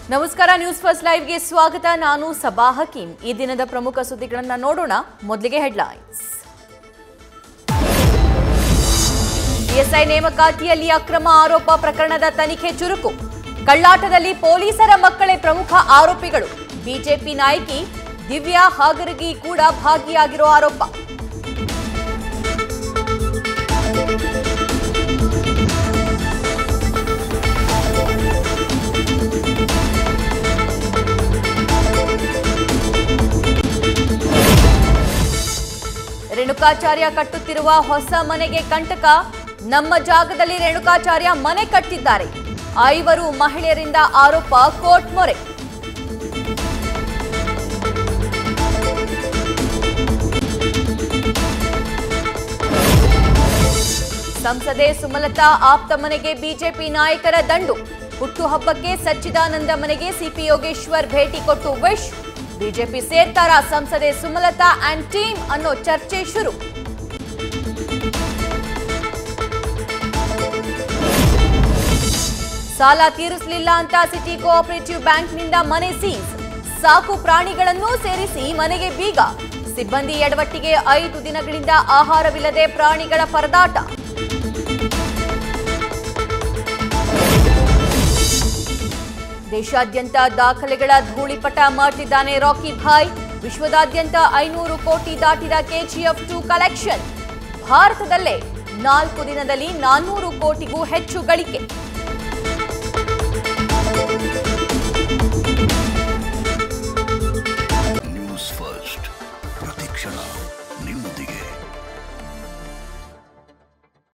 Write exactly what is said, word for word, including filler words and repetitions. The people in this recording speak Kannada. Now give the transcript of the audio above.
ನಮಸ್ಕಾರ ನ್ಯೂಸ್ ಫಸ್ಟ್ ಲೈವ್ ಗೆ ಸ್ವಾಗತ. ನಾನು ಸಬಾ ಹಕೀಂ. ಈ ದಿನದ ಪ್ರಮುಖ ಸುದ್ದಿಗಳನ್ನು ನೋಡೋಣ. ಮೊದಲಿಗೆ ಹೆಡ್ಲೈನ್ಸ್. ಪಿಎಸ್ಐ ನೇಮಕಾತಿಯಲ್ಲಿ ಅಕ್ರಮ ಆರೋಪ ಪ್ರಕರಣದ ತನಿಖೆ ಚುರುಕು. ಕಳ್ಳಾಟದಲ್ಲಿ ಪೊಲೀಸರ ಮಕ್ಕಳೇ ಪ್ರಮುಖ ಆರೋಪಿಗಳು. ಬಿಜೆಪಿ ನಾಯಕಿ ದಿವ್ಯಾ ಹಾಗರಗಿ ಕೂಡ ಭಾಗಿಯಾಗಿರೋ ಆರೋಪ. ರೇಣುಕಾಚಾರ್ಯ ಕಟ್ಟುತ್ತಿರುವ ಹೊಸ ಮನೆಗೆ ಕಂಟಕ. ನಮ್ಮ ಜಾಗದಲ್ಲಿ ರೇಣುಕಾಚಾರ್ಯ ಮನೆ ಕಟ್ಟಿದ್ದಾರೆ. ಐವರು ಮಹಿಳೆಯರಿಂದ ಆರೋಪ, ಕೋರ್ಟ್ ಮೊರೆ. ಸಂಸದೆ ಸುಮಲತಾ ಆಪ್ತ ಮನೆಗೆ ಬಿಜೆಪಿ ನಾಯಕರ ದಂಡು. ಹುಟ್ಟುಹಬ್ಬಕ್ಕೆ ಸಚ್ಚಿದಾನಂದ ಮನೆಗೆ ಸಿಪಿ ಯೋಗೇಶ್ವರ್ ಭೇಟಿ ಕೊಟ್ಟು ವಿಶ್. ಬಿಜೆಪಿ ಸೇರ್ತಾರಾ ಸಂಸದೆ ಸುಮಲತಾ ಅಂಡ್ ಟೀಮ್ ಅನ್ನೋ ಚರ್ಚೆ ಶುರು. ಸಾಲ ತೀರಿಸಲಿಲ್ಲ ಅಂತ ಸಿಟಿ ಕೋಆಪರೇಟಿವ್ ಬ್ಯಾಂಕ್ನಿಂದ ಮನೆ ಸೀಸ್. ಸಾಕು ಪ್ರಾಣಿಗಳನ್ನೂ ಸೇರಿಸಿ ಮನೆಗೆ ಬೀಗ. ಸಿಬ್ಬಂದಿ ಎಡವಟ್ಟಿಗೆ ಐದು ದಿನಗಳಿಂದ ಆಹಾರವಿಲ್ಲದೆ ಪ್ರಾಣಿಗಳ ಪರದಾಟ. ದೇಶಾದ್ಯಂತ ದಾಖಲೆಗಳ ಧೂಳಿಪಟ ಮಾಡ್ತಿದ್ದಾನೆ ರಾಕಿ ಭಾಯ್. ವಿಶ್ವದಾದ್ಯಂತ ಐನೂರು ಕೋಟಿ ದಾಟಿದ ಕೆಜಿಎಫ್ ಟು ಕಲೆಕ್ಷನ್. ಭಾರತದಲ್ಲೇ ನಾಲ್ಕು ದಿನದಲ್ಲಿ ನಾನ್ನೂರು ಕೋಟಿಗೂ ಹೆಚ್ಚು ಗಳಿಕೆ.